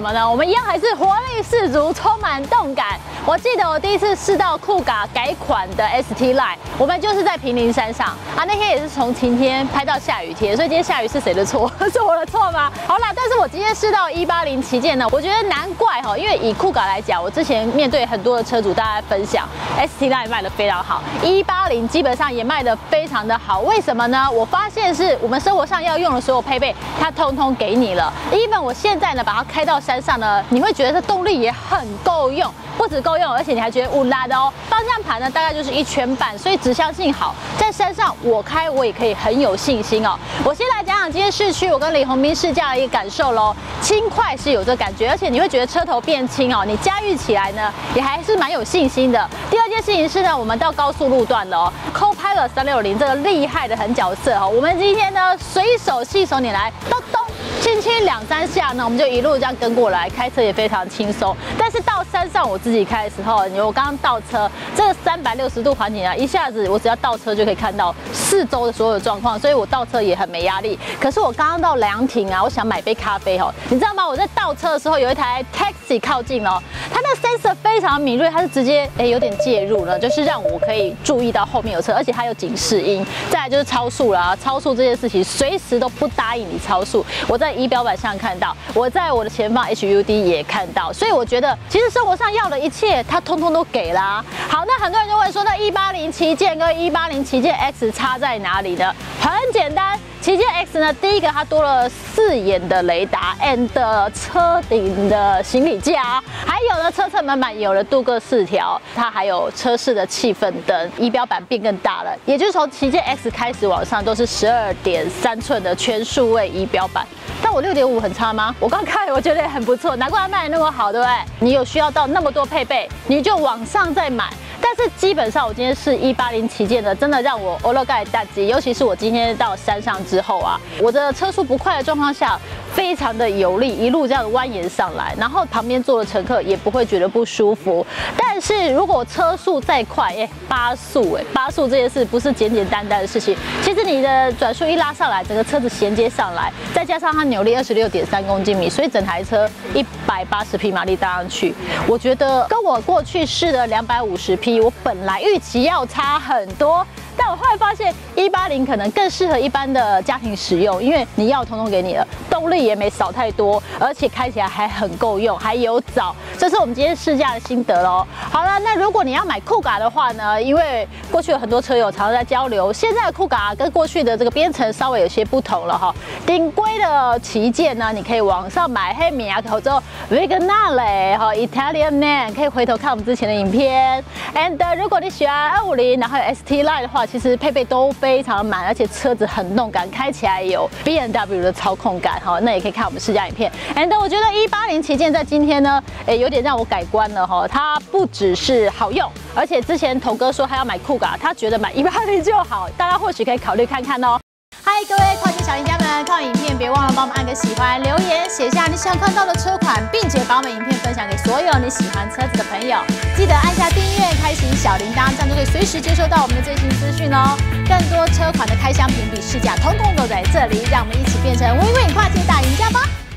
什么呢？我们一样还是活力十足，充满动感。我记得我第一次试到酷咖改款的 ST Line， 我们就是在平林山上啊，那天也是从晴天拍到下雨天，所以今天下雨是谁的错？是我的错吗？好啦，但是我今天试到180旗舰呢，我觉得难怪哈，因为以酷咖来讲，我之前面对很多的车主，大家分享 ST Line 卖得非常好，180基本上也卖得非常的好。为什么呢？我发现是我们生活上要用的所有配备，它通通给你了。even 我现在呢把它开到山上呢，你会觉得这动力也很够用。不止够用，而且你还觉得乌拉的哦。方向盘呢大概就是1圈半，所以指向性好，在山上我开我也可以很有信心哦。我先来讲讲今天市区我跟李宏斌试驾的一个感受喽。轻快是有这感觉，而且你会觉得车头变轻哦，你驾驭起来呢也还是蛮有信心的。第二件事情是呢，我们到高速路段了哦 ，Copilot 360这个厉害的很角色哦。我们今天呢随手信手拈来，咚咚。轻轻2、3下呢，我们就一路这样跟过来，开车也非常轻松。但是到山上我自己开的时候，我刚刚倒车，这个360度环境啊，一下子我只要倒车就可以看到4周的所有状况，所以我倒车也很没压力。可是我刚刚到凉亭啊，我想买杯咖啡哦，你知道吗？我在倒车的时候有一台 taxi 靠近哦，它那 sensor 非常敏锐，它是直接有点介入了，就是让我可以注意到后面有车，而且它有警示音。再来就是超速啦，超速这件事情随时都不答应你超速。我在仪表板上看到，我在我的前方 HUD 也看到，所以我觉得其实生活上要的一切，它通通都给啦。好，那很多人就问说，那180旗舰跟180旗舰 X 差在哪里呢？很简单。旗舰 X 呢，第一个它多了4眼的雷达 ，and 车顶的行李架，还有呢车侧门板有了镀铬饰条，它还有车室的气氛灯，仪表板变更大了，也就是从旗舰 X 开始往上都是12.3寸的全数位仪表板。但我6.5很差吗？我刚开我觉得很不错，难怪它卖得那么好，对不对？你有需要到那么多配备，你就往上再买。但是基本上我今天是180旗舰的，真的让我欧乐盖大吉，尤其是我今天到山上之后啊，我的车速不快的状况下，非常的有力，一路这样蜿蜒上来，然后旁边坐的乘客也不会觉得不舒服。但是如果车速再快，8速这件事不是简简单单的事情。其实你的转速一拉上来，整个车子衔接上来，再加上它扭力26.3公斤米，所以整台车180匹马力搭上去，我觉得跟我过去试的250匹，我本来预期要差很多。但我后来发现180可能更适合一般的家庭使用，因为你要通通给你了，动力也没少太多，而且开起来还很够用，还有早，这是我们今天试驾的心得咯。好了，那如果你要买酷咖的话呢，因为过去有很多车友常常在交流，现在的酷咖跟过去的这个编程稍微有些不同了哈。顶规的旗舰呢，你可以往上买黑米亚口之后 Vignale 哈 Italian Man， 可以回头看我们之前的影片。And 如果你喜欢250，然后有 ST Line 的话，其实配备都非常满，而且车子很动感，开起来有 BMW 的操控感哈。那也可以看我们试驾影片。And 我觉得180旗舰在今天呢，有点让我改观了哈。它不只是好用，而且之前童哥说他要买酷咖，他觉得买180就好，大家或许可以考虑看看哦。嗨，各位跨界小赢家们，看完影片别忘了帮我们按个喜欢，留言写下你想看到的车款，并且把我们影片分享给所有你喜欢车子的朋友。记得按下订阅，开启小铃铛，这样就可以随时接收到我们的最新资讯哦。更多车款的开箱评比试驾，统统都在这里，让我们一起变成Win Win跨界大赢家吧！